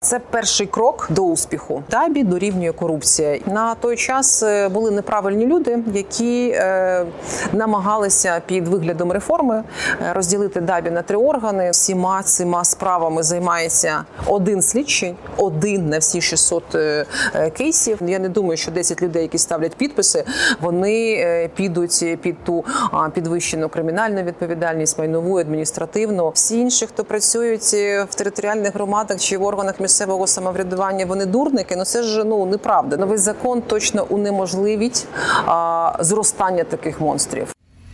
Це перший крок до успіху. ДАБІ дорівнює корупція. На той час були неправильні люди, які намагалися під виглядом реформи розділити ДАБІ на 3 органи. Всіма цими справами займається один слідчий, один на всі 600 кейсів. Я не думаю, що 10 людей, які ставлять підписи, вони підуть під ту підвищену кримінальну відповідальність, майнову, адміністративну. Всі інші, хто працюють в територіальних громадах чи в органах місцевого самоврядування, вони дурники. Ну це ж неправда. Новий закон точно унеможливить зростання таких монстрів.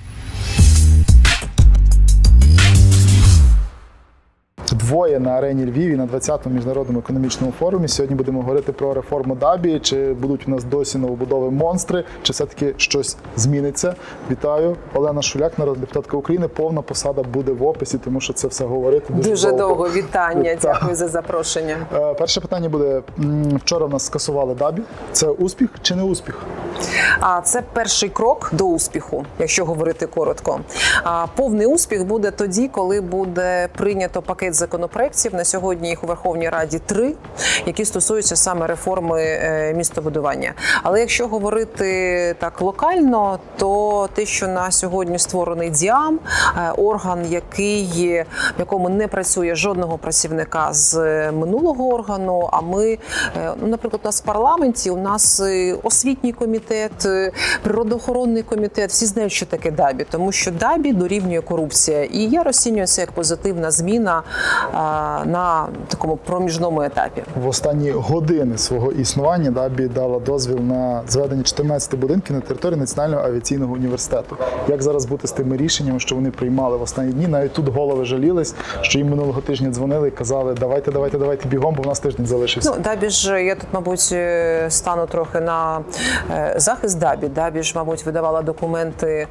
Двоє на арені Львів і на 20-му міжнародному економічному форумі. Сьогодні будемо говорити про реформу ДАБІ. Чи будуть у нас досі новобудови монстри, чи все-таки щось зміниться. Вітаю. Олена Шуляк, народна депутатка України. Повна посада буде в описі, тому що це все говорити дуже довго. Вітання. Дякую за запрошення. Перше питання буде. Вчора в нас скасували ДАБІ. Це успіх чи не успіх? Це перший крок до успіху, якщо говорити коротко. Повний успіх буде тоді, коли буде прийнято пакет законопроєктів. На сьогодні їх у Верховній Раді 3, які стосуються саме реформи містобудування. Але якщо говорити так локально, то те, що на сьогодні створений ДІАМ, орган, в якому не працює жодного працівника з минулого органу, а ми, наприклад, у нас в парламенті, у нас освітній комітет, природоохоронний комітет, всі знають, що таке ДАБІ, тому що ДАБІ дорівнює корупція. І я розцінюю це як позитивна зміна на такому проміжному етапі. В останні години свого існування ДАБІ дала дозвіл на зведення 14 будинків на території Національного авіаційного університету. Як зараз бути з тими рішеннями, що вони приймали в останні дні? Навіть тут голови жалілись, що їм минулого тижня дзвонили і казали, давайте бігом, бо в нас тиждень залишився. ДАБІ ж, я тут, мабуть, стану трохи на захист ДАБІ. ДАБІ ж, мабуть, видавала документи,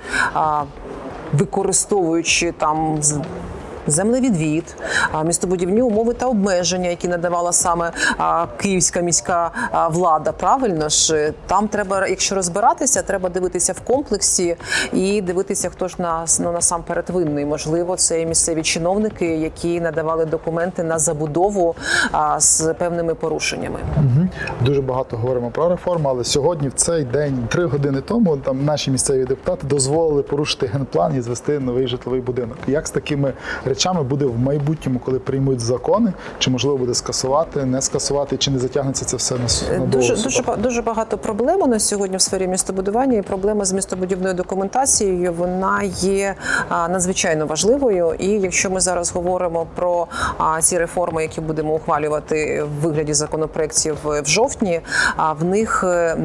використовуючи там землевідвід, містобудівні умови та обмеження, які надавала саме київська міська влада. Правильно ж? Там треба, якщо розбиратися, треба дивитися в комплексі і дивитися, хто ж насамперед винний. Можливо, це і місцеві чиновники, які надавали документи на забудову з певними порушеннями. Дуже багато говоримо про реформу, але сьогодні, в цей день, 3 години тому, там наші місцеві депутати дозволили порушити генплан і звести новий житловий будинок. Як з такими речами буде в майбутньому, коли приймуть закони? Чи можливо буде скасувати, не скасувати, чи не затягнеться це все на Дуже багато проблем на сьогодні в сфері містобудування, і проблема з містобудівною документацією, вона є надзвичайно важливою. І якщо ми зараз говоримо про ці реформи, які будемо ухвалювати в вигляді законопроєктів в жовтні, в них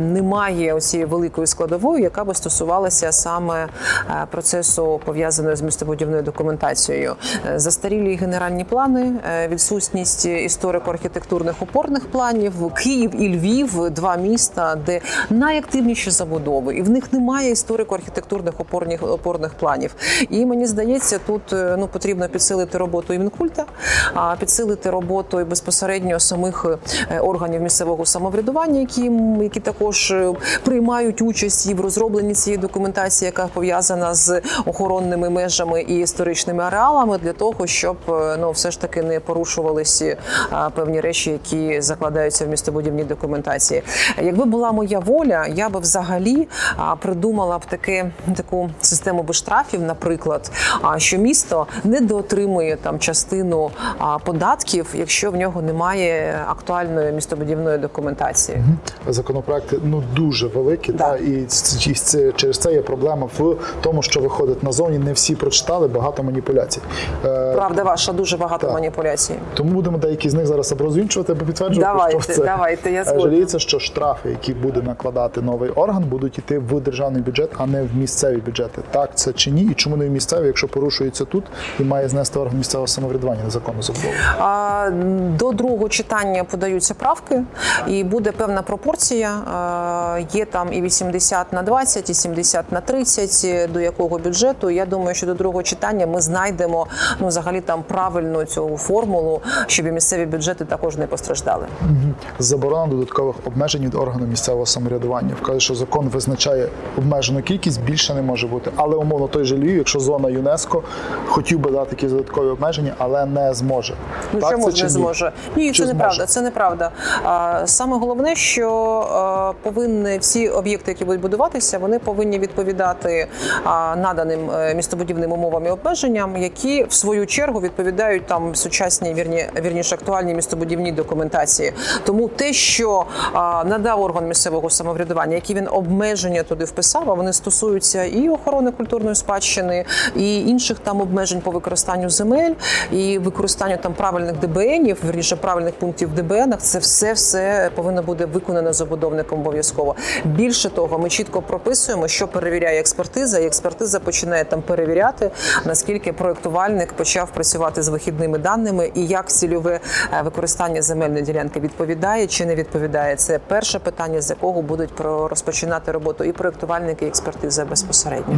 немає оцієї великої складової, яка би стосувалася саме процесу, пов'язаного з містобудівною документацією. Застарілі генеральні плани, відсутність історико-архітектурних опорних планів. Київ і Львів – 2 міста, де найактивніші забудови, і в них немає історико-архітектурних опорних планів. І мені здається, тут потрібно підсилити роботу і Мінкульта, підсилити роботу і безпосередньо самих органів місцевого самоврядування, які також приймають участь і в розробленні цієї документації, яка пов'язана з охоронними межами і історичними ареалами, для того, щоб все ж таки не порушувалися певні речі, які закладаються в містобудівній документації. Якби була моя воля, я би взагалі придумала б таку систему без штрафів, наприклад, що місто не доотримує там частину податків, якщо в нього немає актуальної містобудівної документації. Законопроекти дуже великі, да. І через це є проблема в тому, що виходить назовні, не всі прочитали, багато маніпуляцій. Правда ваша, дуже багато маніпуляцій. Тому будемо деякі з них зараз оброзвінчувати, або підтверджувати, що це. Давайте, я згодна. Жаліється, що штрафи, які буде накладати новий орган, будуть йти в державний бюджет, а не в місцеві бюджети. Так це чи ні? І чому не в місцеві, якщо порушується тут і має знести орган місцевого самоврядування незаконну забудову? До другого читання подаються правки, і буде певна пропорція. Є там і 80/20, і 70/30, до якого бюджету. Я думаю, що до другого читання ми знайдемо взагалі там правильну цю формулу, щоб і місцеві бюджети також не постраждали. Заборона додаткових обмежень від органу місцевого самоврядування. Вказує, що закон визначає обмежену кількість, більше не може бути. Але умовно той же Львів, якщо зона ЮНЕСКО, хотів би дати такі додаткові обмеження, але не зможе. Так, чому це не зможе? Ні, чи це неправда. зможе? Це неправда. Саме головне, що повинні всі об'єкти, які будуть будуватися, вони повинні відповідати наданим містобудівним умовам і обмеженням, які в свою чергу відповідають там сучасній, вірніше актуальній містобудівній документації. Тому те, що надав орган місцевого самоврядування, які він обмеження туди вписав, а вони стосуються і охорони культурної спадщини, і інших там обмежень по використанню земель, і використанню там правильних ДБНів, вірніше правильних пунктів в ДБНах, це все повинно бути виконано забудовником обов'язково. Більше того, ми чітко прописуємо, що перевіряє експертиза, і експертиза починає там перевіряти, наскільки проєктувальник почав працювати з вихідними даними і як цільове використання земельної ділянки відповідає чи не відповідає. Це перше питання, з якого будуть розпочинати роботу і проєктувальники, і експертиза безпосередньо.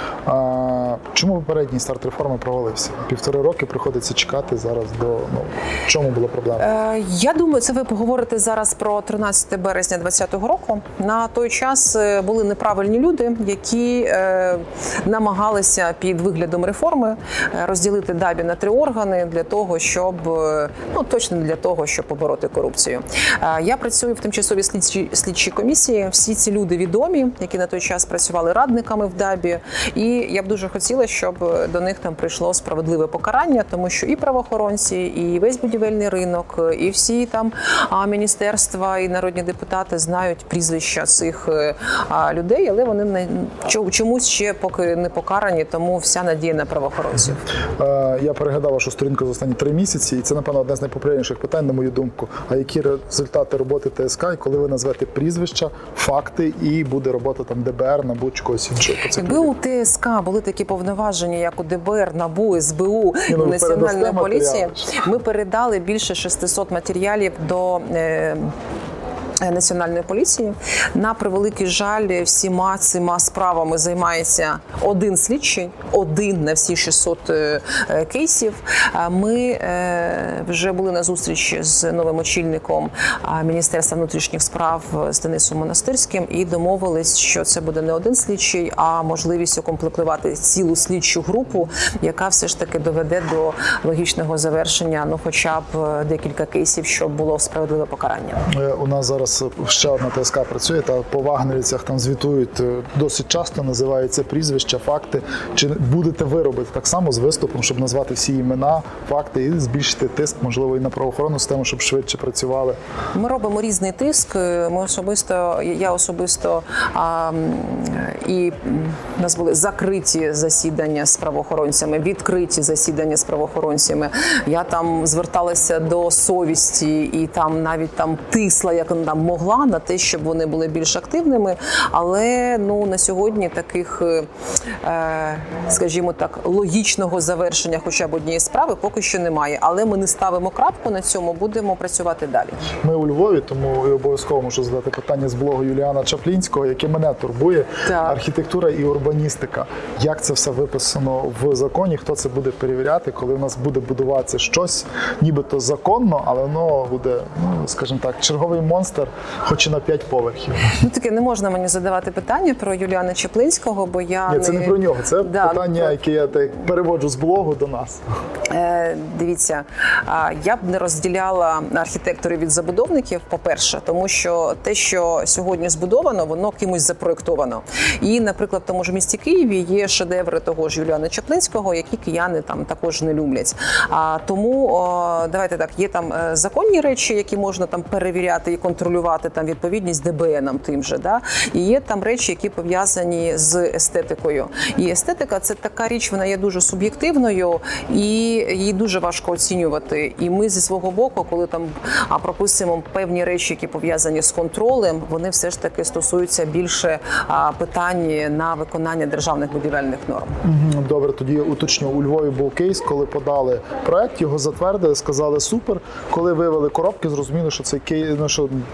Чому попередній старт реформи провалився? 1,5 роки приходиться чекати зараз до... в чому була проблема? Я думаю, це ви поговорите зараз про 13 березня 2020 року. На той час були неправильні люди, які намагалися під виглядом реформи розділити ДАБІ на 3 органи для того, щоб, точно для того, щоб побороти корупцію. Я працюю в тимчасовій слідчій комісії. Всі ці люди відомі, які на той час працювали радниками в ДАБІ. І я б дуже хотіла, щоб до них там прийшло справедливе покарання, тому що і правоохоронці, і весь будівельний ринок, і всі там міністерства, і народні депутати знають прізвища цих людей, але вони чомусь ще поки не покарані, тому вся надія на правоохоронців. Я переглядав вашу сторінку за останні 3 місяці, і це, напевно, одне з найпопулярніших питань, на мою думку. А які результати роботи ТСК, і коли ви назвете прізвища, факти, і буде робота там ДБР, НАБУ чи когось іншого? Якби у ТСК були такі повноваження, як у ДБР, НАБУ, СБУ, Національної поліції, ми передали більше 600 матеріалів до Національної поліції. На превеликий жаль, всіма цими справами займається один слідчий, один на всі 600 кейсів. Ми вже були на зустрічі з новим очільником Міністерства внутрішніх справ з Денисом Монастирським і домовились, що це буде не один слідчий, а можливість укомплектувати цілу слідчу групу, яка все ж таки доведе до логічного завершення, хоча б декілька кейсів, щоб було справедливе покарання. У нас зараз ще одна ТСК працює, та по вагнерівцях там звітують досить часто, називаються прізвища, факти. Чи будете ви робити так само з виступом, щоб назвати всі імена, факти і збільшити тиск, можливо, і на правоохоронну систему, щоб швидше працювали? Ми робимо різний тиск. Я особисто і у нас були закриті засідання з правоохоронцями, відкриті засідання з правоохоронцями. Я там зверталася до совісті і там навіть там тисла, як вона там могла, на те, щоб вони були більш активними, але на сьогодні таких, скажімо так, логічного завершення хоча б однієї справи поки що немає. Але ми не ставимо крапку на цьому, будемо працювати далі. Ми у Львові, тому і обов'язково можу задати питання з блогу Юліана Чаплінського, яке мене турбує. Так. Архітектура і урбаністика. Як це все виписано в законі? Хто це буде перевіряти, коли в нас буде будуватися щось, нібито законно, але воно буде, скажімо так, черговий монстр, хоч і на 5 поверхів. Таке не можна мені задавати питання про Юліана Чаплинського, бо я це не про нього, це питання, яке я переводжу з блогу до нас. Дивіться, я б не розділяла архітекторів від забудовників, по-перше, тому що те, що сьогодні збудовано, воно кимось запроєктовано. І, наприклад, в тому ж місті Києві є шедеври того ж Юліана Чаплинського, які кияни там також не люблять. Тому, давайте так, є там законні речі, які можна там перевіряти і контролювати там відповідність ДБНам тим же, да? І є там речі, які пов'язані з естетикою. І естетика – це така річ, вона є дуже суб'єктивною і її дуже важко оцінювати. І ми зі свого боку, коли там прописуємо певні речі, які пов'язані з контролем, вони все ж таки стосуються більше питань на виконання державних будівельних норм. Добре, тоді уточню. У Львові був кейс, коли подали проект, його затвердили, сказали супер. Коли вивели коробки, зрозуміли, що цей кейс, що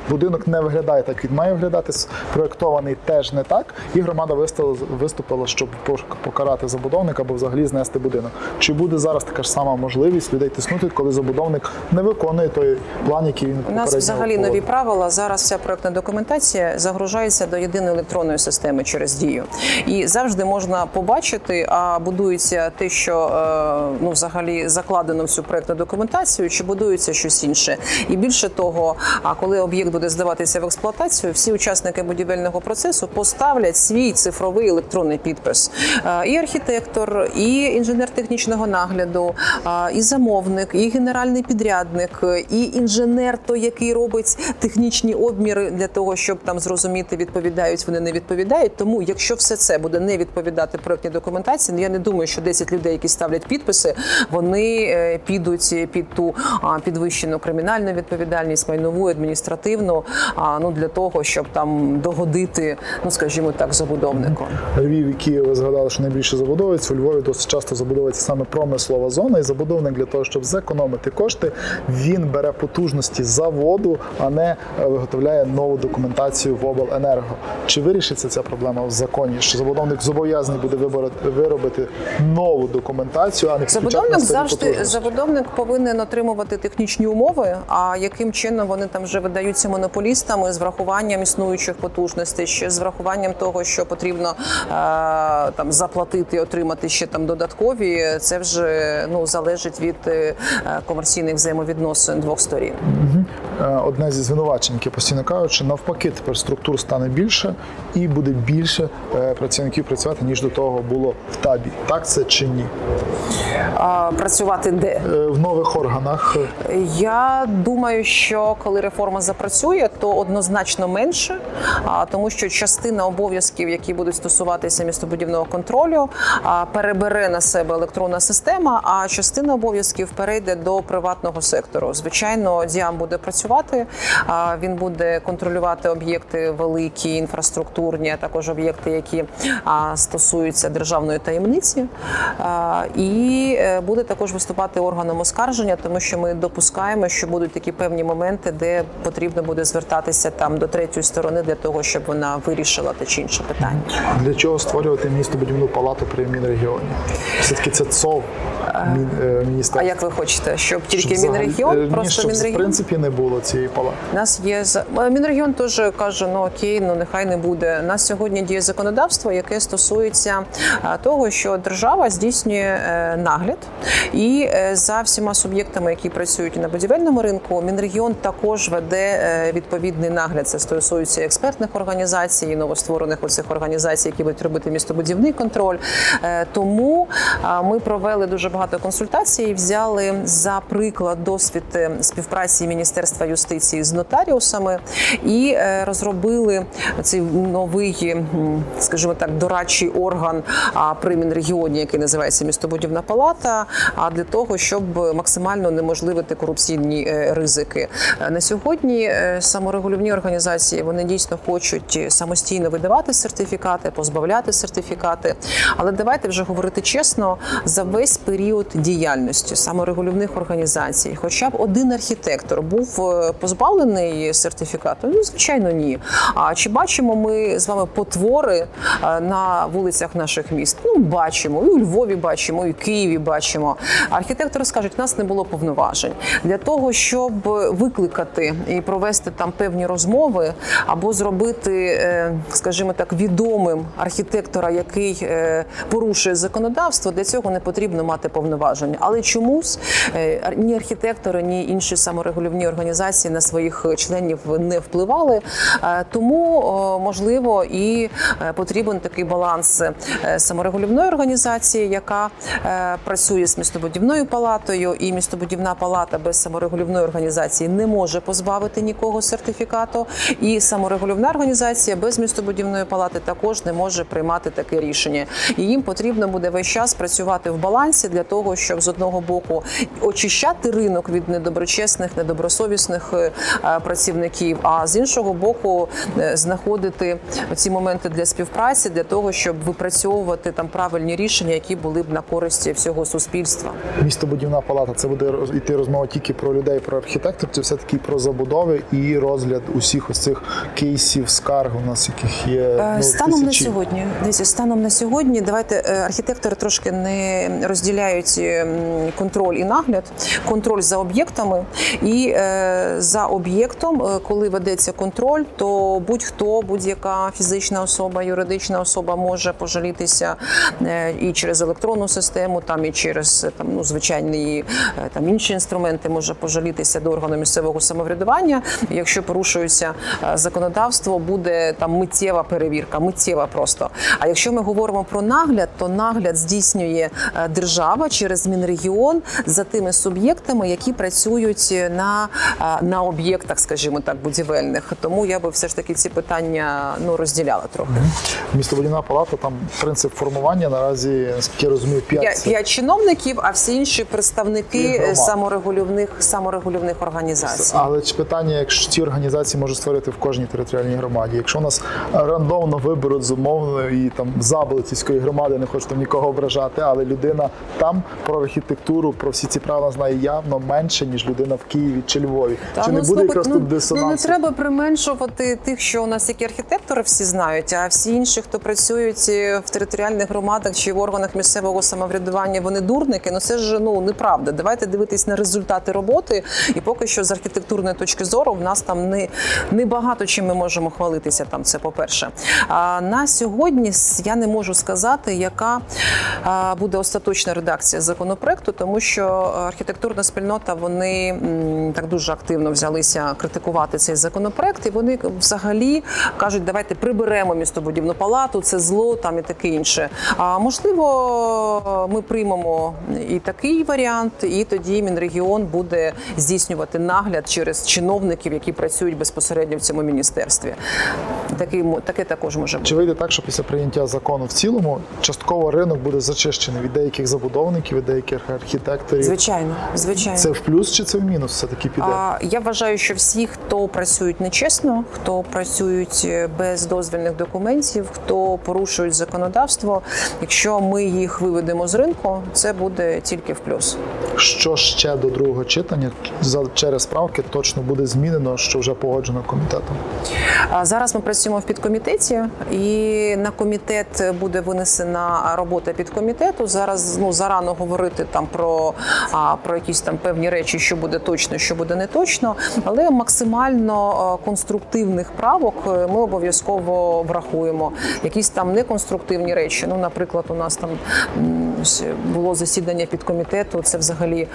будинок не виглядає так, як він має виглядати, спроєктований теж не так, і громада виступила, щоб покарати забудовника або взагалі знести будинок. Чи буде зараз така ж сама можливість людей тиснути, коли забудовник не виконує той план, який він попередньо У нас взагалі погодив? нові правила. Зараз вся проектна документація загружається до єдиної електронної системи через Дію. І завжди можна побачити, а будується те, що взагалі закладено в цю проектну документацію, чи будується щось інше. І більше того, коли об'єкт буде здаватися в експлуатацію, всі учасники будівельного процесу поставлять свій цифровий електронний підпис. І архітектор, і інженер технічного нагляду, і замовник, і генеральний підрядник, і інженер, той, який робить технічні обміри для того, щоб там зрозуміти, відповідають вони, не відповідають. Тому, якщо все це буде не відповідати проектній документації, я не думаю, що 10 людей, які ставлять підписи, вони підуть під ту підвищену кримінальну відповідальність, майнову, адміністративну, для того, щоб там догодити, скажімо так, забудовнику. Львів і Київ, ви згадали, що найбільше забудовується. У Львові досить часто забудовується саме промислова зона, і забудовник для того, щоб зекономити кошти, він бере потужності заводу, а не виготовляє нову документацію в обленерго. Чи вирішиться ця проблема в законі, що забудовник зобов'язаний буде виробити нову документацію, а не підключати на старі потужності? Забудовник повинен отримувати технічні умови, а яким чином вони там вже видаються монополістами з врахуванням існуючих потужностей, ще з врахуванням того, що потрібно там заплатити, отримати ще там додаткові, це вже залежить від комерційних взаємовідносин двох сторін. Одне зі звинувачень, яке постійно кажуть, що навпаки тепер структур стане більше і буде більше працівників працювати, ніж до того було в ТАБі. Так це чи ні? Працювати де? В нових органах. Я думаю, що коли реформа запрацює, то однозначно менше, тому що частина обов'язків, які будуть стосуватися містобудівного контролю, перебере на себе електронна система, а частина обов'язків перейде до приватного сектору. Звичайно, ДІАМ буде працювати, він буде контролювати об'єкти великі, інфраструктурні, а також об'єкти, які стосуються державної таємниці, і буде також виступати органом оскарження, тому що ми допускаємо, що будуть такі певні моменти, де потрібно буде звертатися там до третьої сторони для того, щоб вона вирішила те чи інше питання. Для чого створювати містобудівну палату при Мінрегіоні? Все-таки це ЦОВ, міністерство. А як ви хочете, щоб тільки Мінрегіон? Щоб в принципі не було цієї палати. Нас є Мінрегіон теж каже, окей, нехай не буде. У нас сьогодні діє законодавство, яке стосується того, що держава здійснює нагляд, і за всіма суб'єктами, які працюють на будівельному ринку, Мінрегіон також веде відповідний нагляд. Це стосується експертних організацій, новостворених оцих організацій, які будуть робити містобудівний контроль. Тому ми провели дуже багато консультацій, взяли за приклад досвід співпраці Міністерства юстиції з нотаріусами і розробили цей новий, скажімо так, дорадчий орган при Мінрегіоні, який називається містобудівна палата, для того, щоб максимально унеможливити корупційні ризики. На сьогодні саморегулівні організації, вони дійсно хочуть самостійно видавати сертифікати, позбавляти сертифікати, але давайте вже говорити чесно, за весь період діяльності саморегулівних організацій, хоча б один архітектор був позбавлений сертифікату? Звичайно, ні. А чи бачимо ми з вами потвори на вулицях наших міст? Бачимо. І у Львові бачимо, і в Києві бачимо. Архітектори скажуть, у нас не було повноважень. Для того, щоб викликати і провести там певні розмови, або зробити, скажімо так, відомим архітектора, який порушує законодавство, для цього не потрібно мати повноваження. Але чомусь ні архітектори, ні інші саморегулівні організації на своїх членів не впливали. Тому, можливо, і потрібен такий баланс саморегулівної організації, яка працює з містобудівною палатою, і містобудівна палата без саморегулівної організації не може позбавити нікого сертифікату, і саморегулівна організація без містобудівної палати також не може приймати таке рішення. І їм потрібно буде весь час працювати в балансі для того, щоб з одного боку очищати ринок від недоброчесних, недобросовісних працівників, а з іншого боку знаходити ці моменти для співпраці, для того, щоб випрацьовувати там правильні рішення, які були б на користь всього суспільства. Містобудівна палата, це буде йти розмова тільки про людей, про архітекторів, чи все-таки про забудови і і розгляд усіх ось цих кейсів, скарг у нас, яких є станом на тисячі. сьогодні. Дивіться, станом на сьогодні, давайте архітектори трошки не розділяють контроль і нагляд, контроль за об'єктами і за об'єктом, коли ведеться контроль, то будь-хто, будь-яка фізична особа, юридична особа може пожалітися і через електронну систему, там і через звичайні інші інструменти, може пожалітися до органу місцевого самоврядування. Якщо порушується законодавство, буде там миттєва перевірка, миттєва просто. А якщо ми говоримо про нагляд, то нагляд здійснює держава через Мінрегіон за тими суб'єктами, які працюють на об'єктах, скажімо так, будівельних. Тому я би все ж таки ці питання розділяла трохи. Містобудівна палата, там принцип формування наразі, наскільки я розумію, 5 чиновників, а всі інші представники саморегулівних організацій. Але чи питання, якщо ці організації можуть створити в кожній територіальній громаді? Якщо у нас рандомно виберуть з умовної Заболотівської громади, не хочу там нікого ображати, але людина там про архітектуру, про всі ці правила знає явно менше, ніж людина в Києві чи Львові. Чи не буде якраз тут дисонансу? Не треба применшувати тих, що у нас які архітектори всі знають, а всі інші, хто працюють в територіальних громадах чи в органах місцевого самоврядування, вони дурники. Це ж неправда. Давайте дивитись на результати роботи. І поки що з архітектурної точки зору в нас там не багато чим ми можемо хвалитися. Там це по-перше. А на сьогодні я не можу сказати, яка буде остаточна редакція законопроекту, тому що архітектурна спільнота, вони так дуже активно взялися критикувати цей законопроект, і вони взагалі кажуть, давайте приберемо містобудівну палату, це зло там і таке інше. А можливо, ми приймемо і такий варіант, і тоді Мінрегіон буде здійснювати нагляд через чиновників, які працюють безпосередньо в цьому міністерстві. Таке також може бути. Чи вийде так, що після прийняття закону в цілому частково ринок буде зачищений від деяких забудовників, від деяких архітекторів? Звичайно. Це в плюс чи це в мінус все-таки піде? Я вважаю, що всі, хто працюють нечесно, хто працюють без дозвільних документів, хто порушують законодавство, якщо ми їх виведемо з ринку, це буде тільки в плюс. Що ще до другого читання через правки точно буде змінено, що вже погоджено комітетом? Зараз ми працюємо в підкомітеті, і на комітет буде винесена робота підкомітету. Зараз зарано говорити там про якісь там певні речі, що буде точно, що буде не точно, але максимально конструктивних правок ми обов'язково врахуємо. Якісь там неконструктивні речі, наприклад, у нас там було засідання підкомітету, це взагалі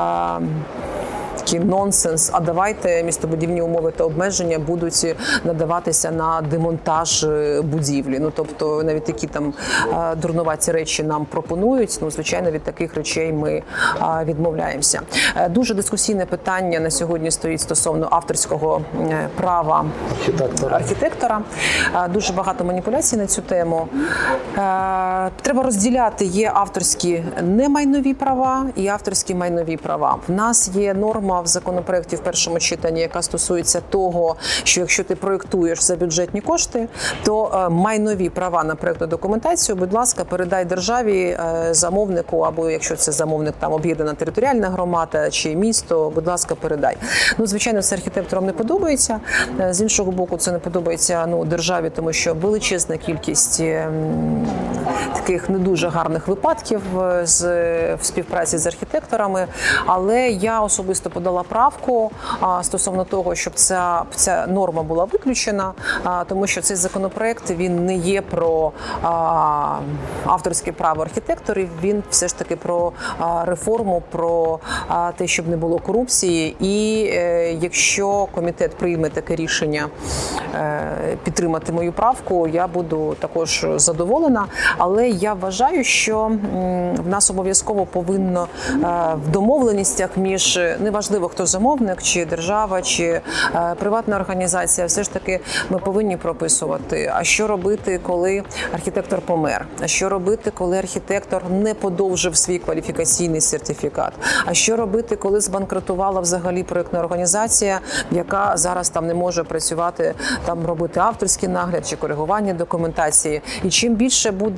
такий нонсенс. А давайте містобудівні умови та обмеження будуть надаватися на демонтаж будівлі. Тобто навіть такі там дурнуваті речі нам пропонують. Звичайно, від таких речей ми відмовляємося. Дуже дискусійне питання на сьогодні стоїть стосовно авторського права архітектора. Дуже багато маніпуляцій на цю тему. Треба розділяти, є авторські немайнові права і авторські майнові права. В нас є норма в законопроекті в першому читанні, яка стосується того, що якщо ти проєктуєш за бюджетні кошти, то майнові права на проєктну документацію, будь ласка, передай державі, замовнику, або якщо це замовник, там об'єднана територіальна громада чи місто, будь ласка, передай. Звичайно, це архітекторам не подобається. З іншого боку, це не подобається державі, тому що величезна кількість таких не дуже гарних випадків в співпраці з архітекторами. Але я особисто подала правку стосовно того, щоб ця норма була виключена, тому що цей законопроект, він не є про авторське право архітекторів, він все ж таки про реформу, про те, щоб не було корупції. І якщо комітет прийме таке рішення підтримати мою правку, я буду також задоволена. Але я вважаю, що в нас обов'язково повинно в домовленостях між, неважливо хто замовник, чи держава, чи приватна організація, все ж таки ми повинні прописувати, а що робити, коли архітектор помер, а що робити, коли архітектор не подовжив свій кваліфікаційний сертифікат, а що робити, коли збанкрутувала взагалі проєктна організація, яка зараз там не може працювати, там робити авторський нагляд чи коригування документації. І чим більше буде таких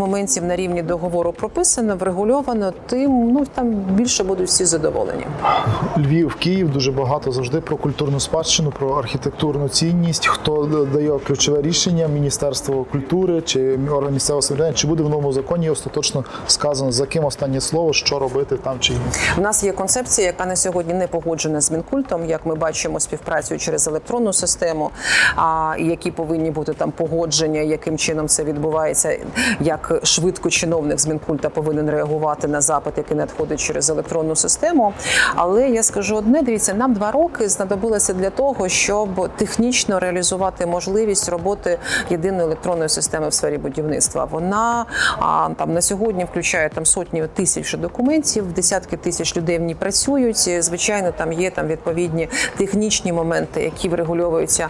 моментів на рівні договору прописано, врегульовано, тим там більше будуть всі задоволені. Львів, Київ, дуже багато завжди про культурну спадщину, про архітектурну цінність. Хто дає ключове рішення? Міністерство культури чи орган місцевого самоврядування? Чи буде в новому законі остаточно сказано, за ким останнє слово, що робити там чи ні? У нас є концепція, яка на сьогодні не погоджена з Мінкультом, як ми бачимо співпрацю через електронну систему, які повинні бути там погодження, яким чином це відбувається, як швидко чиновник з Мінкульта повинен реагувати на запит, який надходить через електронну систему. Але я скажу одне, дивіться, нам 2 роки знадобилося для того, щоб технічно реалізувати можливість роботи єдиної електронної системи в сфері будівництва. Вона там на сьогодні включає там сотні тисяч документів, десятки тисяч людей в ній працюють. Звичайно, там є відповідні технічні моменти, які врегульовуються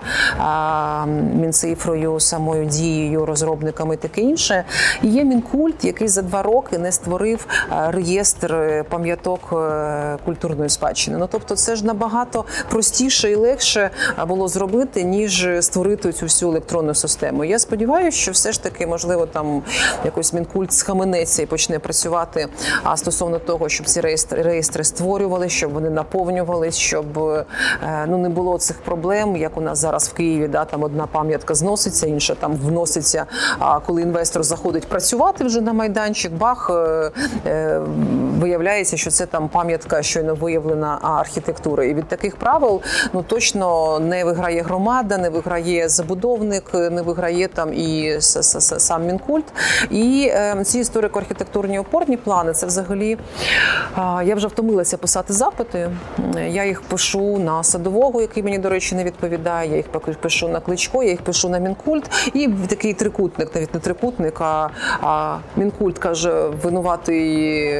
Мінцифрою, самою дією, розробниками і таке інше. І є Мінкульт, який за 2 роки не створив реєстр пам'яток культурної спадщини. Ну, тобто це ж набагато простіше і легше було зробити, ніж створити цю всю електронну систему. Я сподіваюся, що все ж таки, можливо, там якось Мінкульт схаменеться і почне працювати стосовно того, щоб ці реєстри створювали, щоб вони наповнювались, щоб не було цих проблем, як у нас зараз в Києві, там одна пам'ятка зноситься, інша там вноситься, а коли інвестор заходить працювати вже на майданчик, бах, виявляється, що це там пам'ятка щойно виявлена архітектури. І від таких правил точно не виграє громада, не виграє забудовник, не виграє там і сам Мінкульт. І ці історико-архітектурні опорні плани, це взагалі, я вже втомилася писати запити, я їх пишу на Садового, який мені, до речі, не відповідає, я їх пишу на Кличко, я їх пишу на Мінкульт, і такий трикутник, навіть не трикутник, а Мінкульт каже, винуватий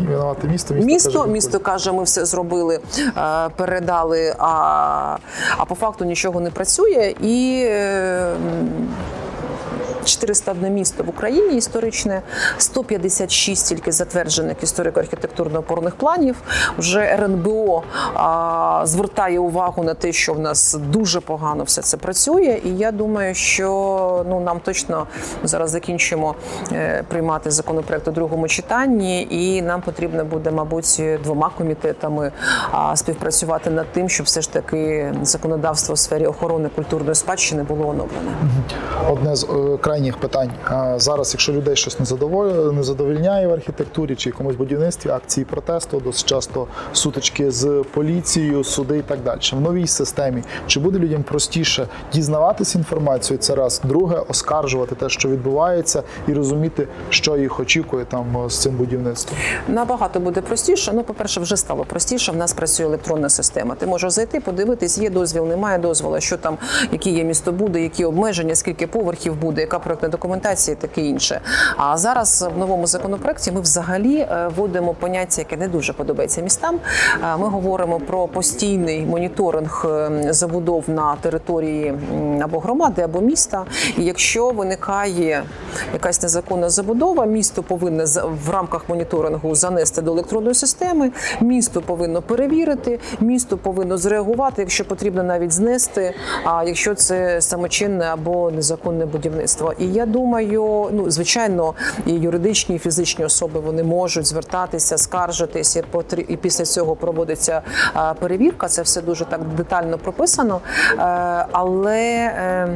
місто каже, ми все зробили, передали, а по факту нічого не працює. І 401 місто в Україні історичне, 156 тільки затверджених історико-архітектурно-опорних планів. Вже РНБО звертає увагу на те, що в нас дуже погано все це працює. І я думаю, що нам точно зараз закінчимо приймати законопроект у другому читанні, і нам потрібно буде, мабуть, 2 комітетами співпрацювати над тим, щоб все ж таки законодавство у сфері охорони культурної спадщини було оновлене. Одне з крайніх питань. Зараз, якщо людей щось не задовольняє в архітектурі чи якомусь будівництві, акції протесту, досить часто сутички з поліцією, суди і так далі. В новій системі, чи буде людям простіше дізнаватися інформацію, це раз. Друге, оскаржувати те, що відбувається, і розуміти, що їх очікує там з цим будівництвом? Набагато буде простіше. По-перше, вже стало простіше. В нас працює електронна система. Ти можеш зайти, подивитись, є дозвіл, немає дозволу, що там, які є містобуди, які обмеження, скільки поверхів буде, яка проектна документація і таке інше. А зараз в новому законопроекті ми взагалі вводимо поняття, яке не дуже подобається містам. Ми говоримо про постійний моніторинг забудов на території або громади, або міста. І якщо виникає якась незаконна забудова, місто повинно в рамках моніторингу занести до електронної системи, місто повинно перевірити, місто повинно зреагувати, якщо потрібно навіть знести, а якщо це самочинне або незаконне будівництво. І я думаю, звичайно, і юридичні, і фізичні особи, вони можуть звертатися, скаржитися, і після цього проводиться перевірка. Це все дуже так детально прописано. Але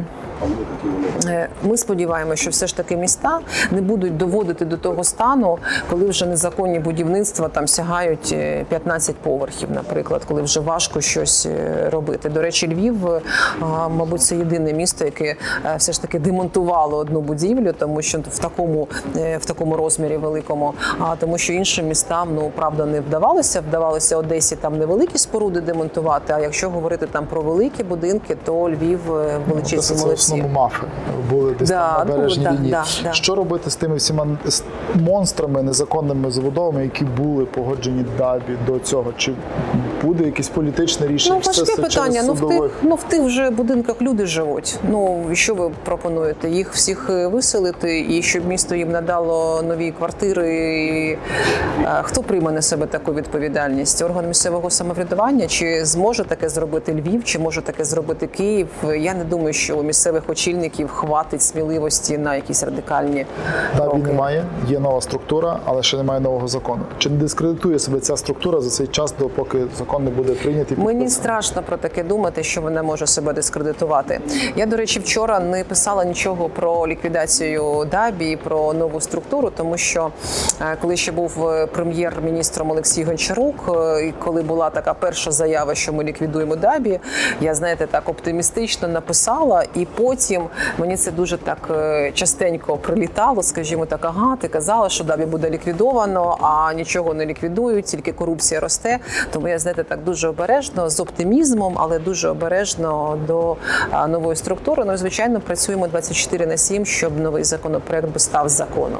ми сподіваємося, що все ж таки міста не будуть доводити до того стану, коли вже незаконні будівництва там сягають 15 поверхів, наприклад, коли вже важко щось робити. До речі, Львів, мабуть, це єдине місто, яке все ж таки демонтувало одну будівлю, тому що в такому розмірі великому, тому що іншим містам, правда, не вдавалося. Вдавалося Одесі там невеликі споруди демонтувати, а якщо говорити там про великі будинки, то Львів величезні молодці. В основному мафи були десь там на бережній лінії. Що робити з тими всіма монстрами, незаконними забудовами, які були погоджені до цього? Чи буде якесь політичне рішення? Ну, чи це важке все питання. через судових? В тих вже будинках люди живуть. Що ви пропонуєте? Їх всіх виселити і щоб місто їм надало нові квартири? І, хто прийме на себе таку відповідальність? Орган місцевого самоврядування? Чи зможе таке зробити Львів? Чи може таке зробити Київ? Я не думаю, що у місцевих очільників хватить сміливості на якісь радикальні Дабі немає, є нова структура, але ще немає нового закону. Чи не дискредитує себе ця структура за цей час, допоки закон не буде прийнятий? Мені страшно про таке думати, що вона може себе дискредитувати. Я, до речі, вчора не писала нічого про ліквідацію ДАБІ і про нову структуру, тому що коли ще був прем'єр-міністром Олексій Гончарук, і коли була така перша заява, що ми ліквідуємо ДАБІ, я, знаєте, так оптимістично написала, і потім мені це дуже так частенько прилітало, скажімо так, ага, ти казала, що ДАБІ буде ліквідовано, а нічого не ліквідують, тільки корупція росте. Тому я, знаєте, так дуже обережно, з оптимізмом, але дуже обережно до нової структури. Ну, і, звичайно, працюємо 24/7, щоб новий законопроект став законом.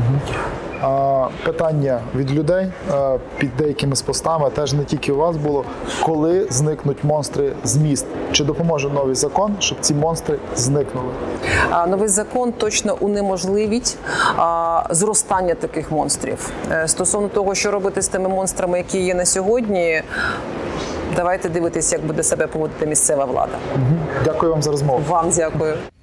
Питання від людей під деякими з постами, теж не тільки у вас було, коли зникнуть монстри з міст? Чи допоможе новий закон, щоб ці монстри зникнули? Новий закон точно унеможливить зростання таких монстрів. Стосовно того, що робити з тими монстрами, які є на сьогодні, давайте дивитися, як буде себе поводити місцева влада. Дякую вам за розмову. Вам дякую.